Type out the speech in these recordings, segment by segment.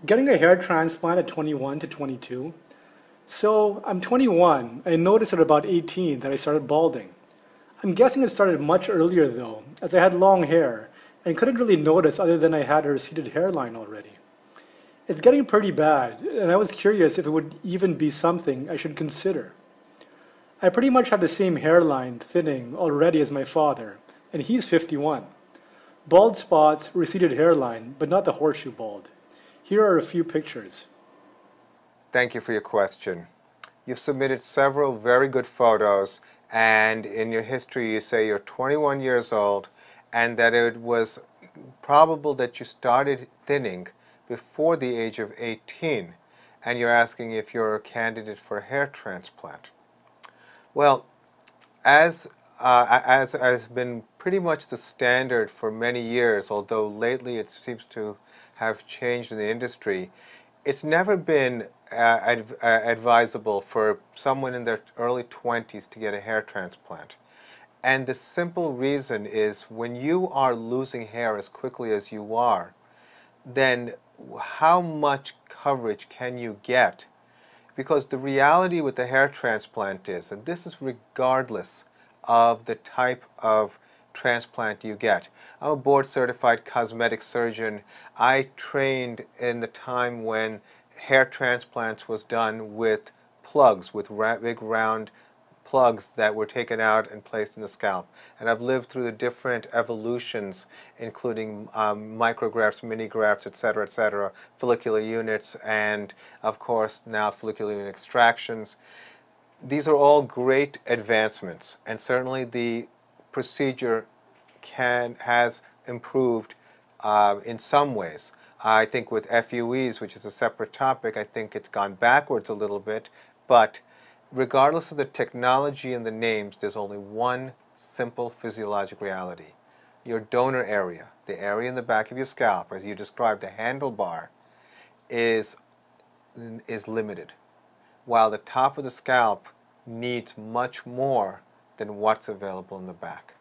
Getting a hair transplant at 21 to 22. So I'm 21. I noticed at about 18 that I started balding. I'm guessing it started much earlier though, as I had long hair and couldn't really notice other than I had a receded hairline already. It's getting pretty bad, and I was curious if it would even be something I should consider. I pretty much have the same hairline thinning already as my father, and he's 51. Bald spots, receded hairline, but not the horseshoe bald. Here are a few pictures. Thank you for your question. You've submitted several very good photos, and in your history you say you're 21 years old and that it was probable that you started thinning before the age of 18, and you're asking if you're a candidate for a hair transplant. Well, as has been pretty much the standard for many years, although lately it seems to have changed in the industry, it's never been advisable for someone in their early 20s to get a hair transplant. And the simple reason is when you are losing hair as quickly as you are, then how much coverage can you get? Because the reality with the hair transplant is, and this is regardless of the type of transplant you get. I'm a board-certified cosmetic surgeon. I trained in the time when hair transplants was done with plugs, with big round plugs that were taken out and placed in the scalp. And I've lived through the different evolutions, including micrografts, minigrafts, etc., follicular units, and of course now follicular unit extractions. These are all great advancements, and certainly the procedure has improved in some ways. I think with FUEs, which is a separate topic, I think it's gone backwards a little bit, but regardless of the technology and the names, there's only one simple physiologic reality. Your donor area, the area in the back of your scalp, as you described, the handlebar, is limited, while the top of the scalp needs much more than what's available in the back.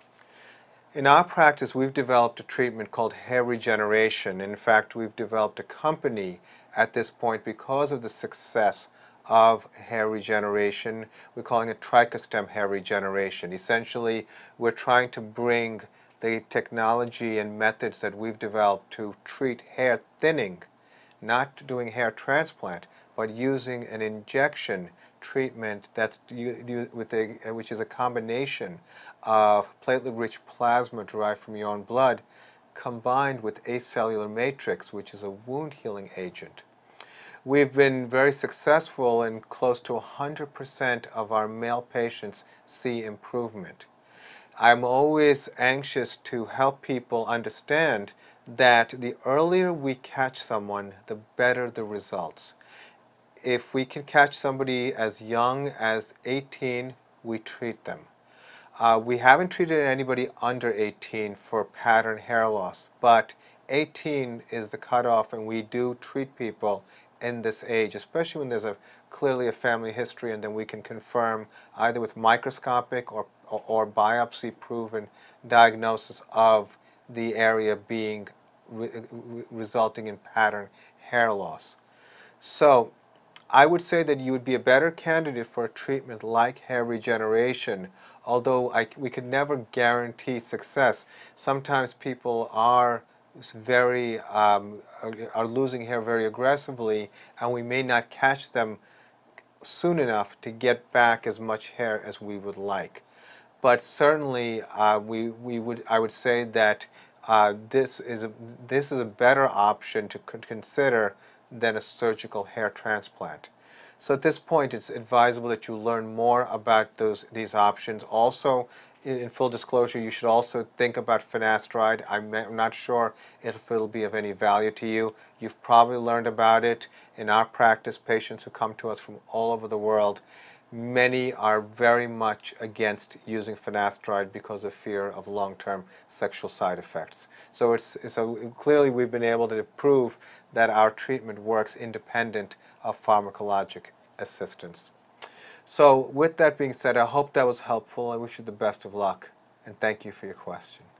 In our practice, we've developed a treatment called hair regeneration. In fact, we've developed a company at this point because of the success of hair regeneration. We're calling it trichostem hair regeneration. Essentially, we're trying to bring the technology and methods that we've developed to treat hair thinning, not doing hair transplant, but using an injection treatment that's which is a combination of platelet-rich plasma derived from your own blood combined with acellular matrix, which is a wound-healing agent. We've been very successful, and close to 100% of our male patients see improvement. I'm always anxious to help people understand that the earlier we catch someone, the better the results. If we can catch somebody as young as 18, we treat them. We haven't treated anybody under 18 for pattern hair loss, but 18 is the cutoff, and we do treat people in this age, especially when there's clearly a family history, and then we can confirm either with microscopic or biopsy-proven diagnosis of the area being resulting in pattern hair loss. So I would say that you would be a better candidate for a treatment like hair regeneration, although we could never guarantee success. Sometimes people are losing hair very aggressively, and we may not catch them soon enough to get back as much hair as we would like. But certainly, I would say that this is a better option to consider than a surgical hair transplant. So at this point, it's advisable that you learn more about these options. Also, in full disclosure, you should also think about finasteride. I'm not sure if it'll be of any value to you. You've probably learned about it. In our practice, patients who come to us from all over the world, many are very much against using finasteride because of fear of long-term sexual side effects. So clearly we've been able to prove that our treatment works independent of pharmacologic assistance. So with that being said, I hope that was helpful. I wish you the best of luck, and thank you for your question.